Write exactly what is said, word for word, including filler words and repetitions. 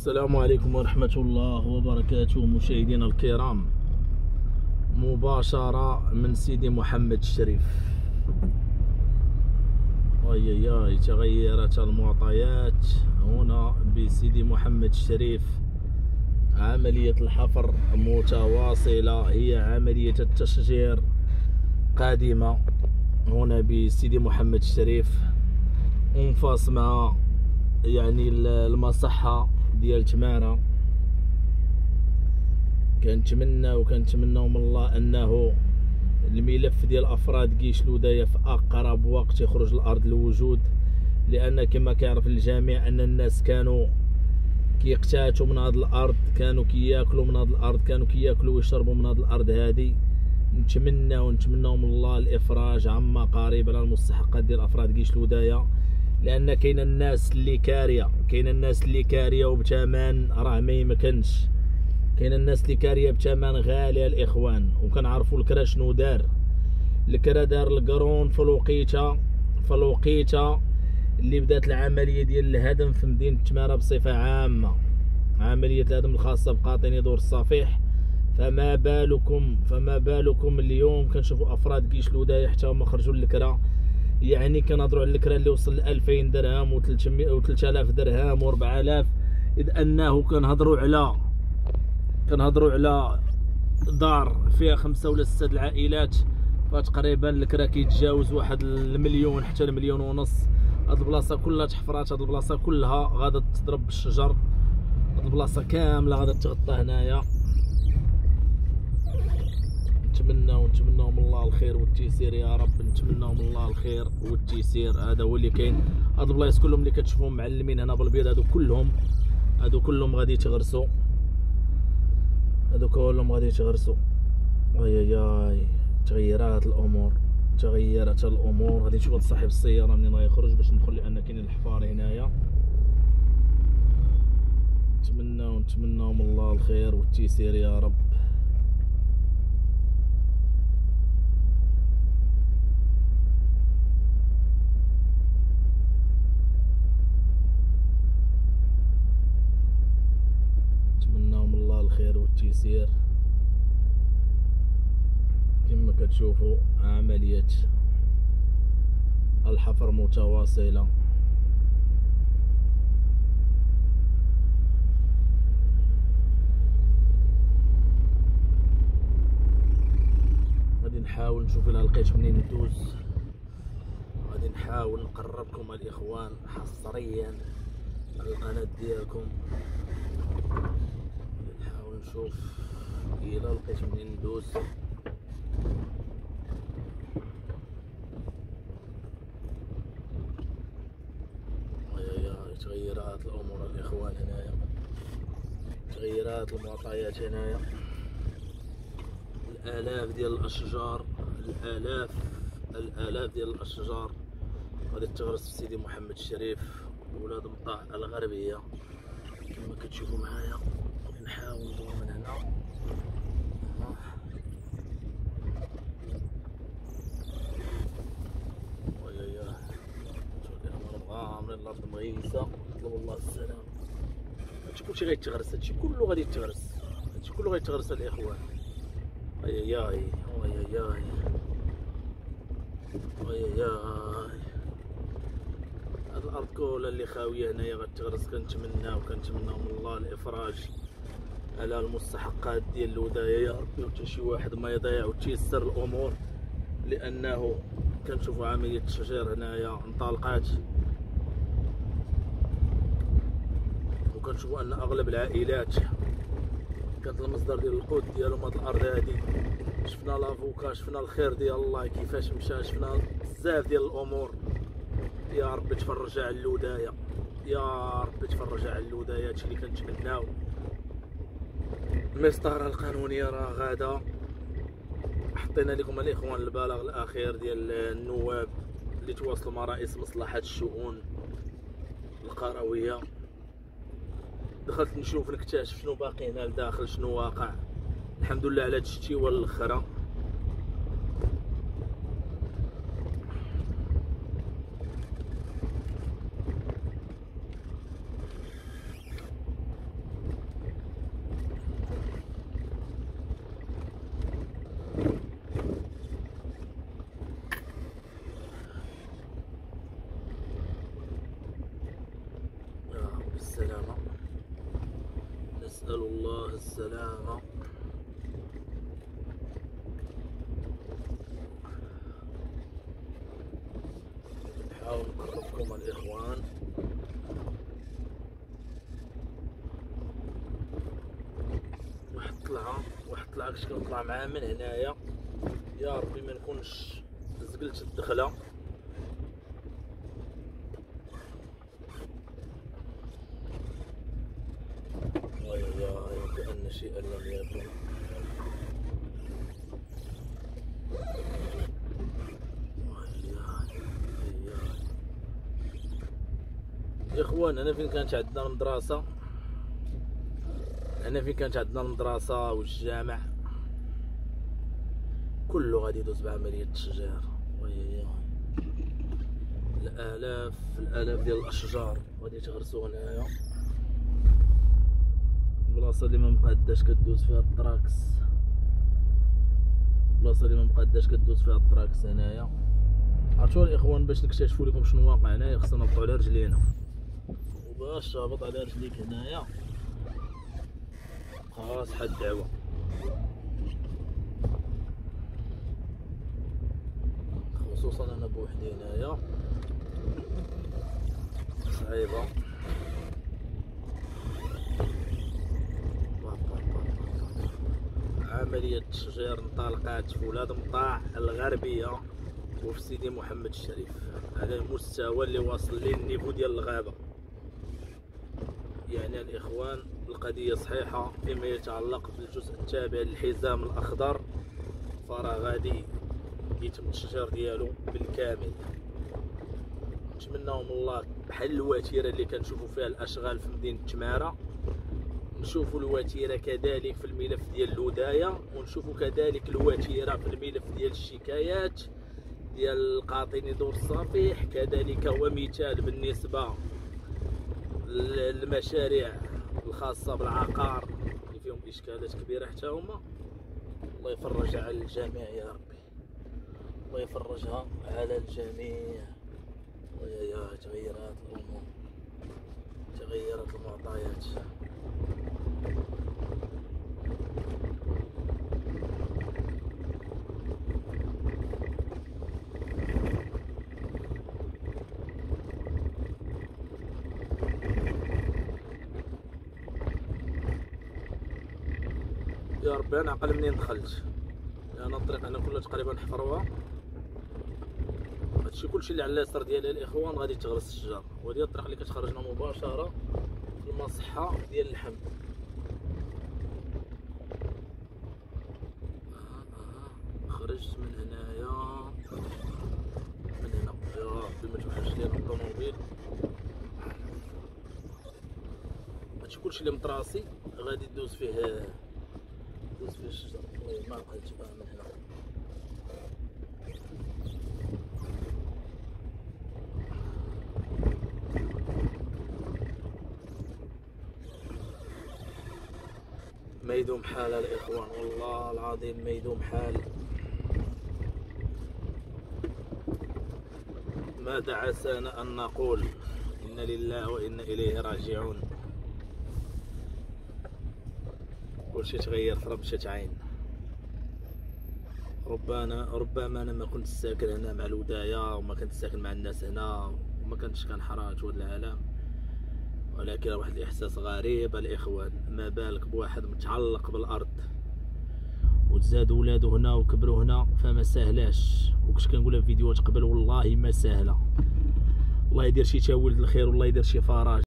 السلام عليكم ورحمة الله وبركاته مشاهدينا الكرام، مباشرة من سيدي محمد الشريف. اي اي تغيرت المعطيات هنا بسيدي محمد الشريف. عملية الحفر متواصلة، هي عملية التشجير قادمة هنا بسيدي محمد الشريف، انفاس مع يعني المصحة ديال تمارة. كنتمنى وكنتمناو من الله انه الملف ديال افراد جيش لودايا في اقرب وقت يخرج الارض للوجود، لان كما كيعرف الجميع ان الناس كانوا كيقتاتوا من هذه الارض، كانوا كياكلوا من هذه الارض، كانوا كياكلوا ويشربوا من هذه الارض هذه. نتمنى ونتمناو من الله الافراج عما قريب على المستحقات ديال افراد جيش لودايا، لان كاين الناس اللي كاريه، كاين الناس اللي كاريه وبثمن راه ما يمكنش، كاين الناس اللي كاريه بثمن غالي الاخوان. وكنعرفوا الكرا شنو دار. الكرا دار القرون في الوقيته في الوقيته اللي بدات العمليه ديال الهدم في مدينه تمارة بصفه عامه، عمليه الهدم الخاصه بقاطني دور الصفيح. فما بالكم فما بالكم اليوم كنشوفوا افراد جيش لودايا حتى هما خرجوا للكرا. يعني كنهضروا على الكرا اللي وصل ل ألفين درهم و ثلاثة آلاف درهم و أربعة آلاف، اذ انه كنهضروا على كنهضروا على دار فيها خمسه ولا سته العائلات، فتقريبا الكرا كيتجاوز واحد المليون حتى المليون ونص. هاد البلاصه كلها تحفرات، هاد البلاصه كلها غادا تضرب بالشجر، هاد البلاصه كامله غادا تغطى هنايا. نتمناو نتمناو من الله الخير والتيسير يا رب، نتمناو من الله الخير والتيسير. هذا هو اللي كاين. هاد البلايص كلهم اللي كتشوفوهم معلمين هنا بالبيض، هادو كلهم هادو كلهم غادي يتغرسوا، هادو كلهم غادي يتغرسوا. اي اي تغيرات الامور، تغيرت الامور. غادي نشوف هاد صاحب السياره منين غيخرج باش ندخل، لان كاين الحفار هنايا. نتمناو نتمناو من الله الخير والتيسير يا رب. نتمناو من الله الخير والتيسير. كما كتشوفوا عملية الحفر متواصلة. غادي نحاول نشوف الا لقيت منين ندوز، غادي نحاول نقربكم الاخوان حصريا على القناة ديالكم. غادي نحاول نشوف الا لقيت منين ندوز. تغيرات الامور الاخوان هنايا، تغيرات المعطيات هنايا. الالاف ديال الاشجار، الالاف الالاف ديال الاشجار غادي تغرس في سيدي محمد الشريف ولاد مطاع الغربيه كما كتشوفوا معايا. نحاول ندور من هنا. ويا غامرين الارض مغيسه، نطلب الله السلام. هادشي كلشي غيتغرس، هادشي كله غادي يتغرس، هادشي كله غيتغرس الاخوان. اي اي اي اي اي اي هاد الارض كلها اللي خاويه هنايا غتغرس. كنتمناو كنتمناو من الله الافراج على المستحقات ديال لودايا يا ربي، وحتى شي واحد ما يضيع وتيسر الامور، لانه كنشوفوا عمليه التشجير هنايا انطلقات، وكنشوفوا ان اغلب العائلات كانت المصدر ديال القوت ديالهم هاد الارض هادي. شفنا لافوكا، شفنا الخير ديال الله كيفاش مشى، شفنا بزاف ديال الامور. يا رب تفرج على اللودايا، يا رب تفرج على اللودايا. هادشي اللي كنتمناو. المسطره القانونيه راه غادا. حطينا لكم الاخوان البلاغ الاخير ديال النواب اللي تواصلوا مع رئيس مصلحه الشؤون القرويه. دخلت نشوف نكتشف شنو باقي هنا لداخل، شنو واقع. الحمد لله على هاد الشتيوه الاخرى. السلامة، نسأل الله السلامة. نحاول نقربكم الإخوان. واحد طلعة واحد طلعة كنت كنطلع معاه من هنايا، يا ربي ما نكونش زقلت الدخلة. كأن شيئا لم يكن. يا اخوان هنا فين كانت عندنا المدرسة، هنا فين كانت عندنا المدرسة والجامع كله غادي يدوز بعملية التشجير. ويلي الآلاف الآلاف ديال الأشجار غادي يتغرسوا هنايا. البلاصة اللي ما مقاداش كدوز فيها الطراكس، البلاصة اللي ما مقاداش كدوز فيها الطراكس هنايا. عرفتوا الاخوان باش نكتشفوا لكم شنو واقع هنايا خصنا نهبطوا على رجلينا، وباش تهبط على رجليك هنايا خلاص حد الدعوة. خصوصا انا بوحدي هنايا صعيبة. عملية التشجير انطلقت في ولاد مطاع الغربية وفي سيدي محمد الشريف على المستوى اللي واصل للنيفو ديال الغابة. يعني الإخوان القضية صحيحة فيما يتعلق بالجزء التابع للحزام الأخضر، فراه غادي يتم التشجير ديالو بالكامل. نتمناو من الله بحال الوتيرة اللي كنشوفوا فيها الأشغال في مدينة تمارة، نشوفوا الوتيرة كذلك في الملف ديال الهدايا، ونشوفوا كذلك الوتيرة في الملف ديال الشكايات ديال قاطني دور الصفيح. كذلك هو مثال بالنسبة للمشاريع الخاصة بالعقار اللي فيهم إشكالات كبيرة حتى هما. الله يفرج على الجميع يا ربي، الله يفرجها على الجميع. ويا تغيرات الأمور، تغيرت المعطيات. يا ربي انا عقل منين دخلت، لان يعني الطريق هنا كلها تقريبا حفروها. هادشي كلشي اللي على اليسار ديالي الاخوان غادي تغرس الشجر، وهذه الطريق اللي كتخرجنا مباشره في المصحه ديال اللحم. خرجت من هنايا من هنا، يا ربي ما توحش لينا الطوموبيل. هادشي كلشي اللي مطراسي غادي دوز فيه دوز فيه الشجر. ما لقيتش بقى من هنا. ما يدوم حال الاخوان، والله العظيم ما يدوم حال. ماذا عسانا ان نقول إنا لله وإنا إليه راجعون. كلشي تغير في ربشة عين. ربما ربما انا ما كنت ساكن هنا مع الوداية، وما كنت ساكن مع الناس هنا، وما كنتش كنحرج هاد العالم، ولكن واحد الاحساس غريب الاخوان. ما بالك بواحد متعلق بالارض وتزاد ولادو هنا وكبروا هنا، فما سهلاش. وكنت كنقولها في فيديوهات قبل، والله ما سهله. الله يدير شي تاولد الخير، والله يدير شي فرج.